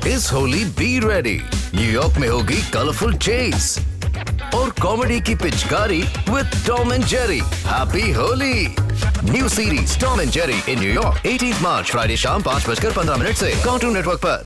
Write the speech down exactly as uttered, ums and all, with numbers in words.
इस Holi be ready, New York में होगी कलरफुल चेस और कॉमेडी की पिचकारी with Tom and Jerry. Happy Holi. New series Tom and Jerry in New York अठारह मार्च फ्राइडे शाम पाँच बजकर पंद्रह मिनट से कार्टून नेटवर्क पर।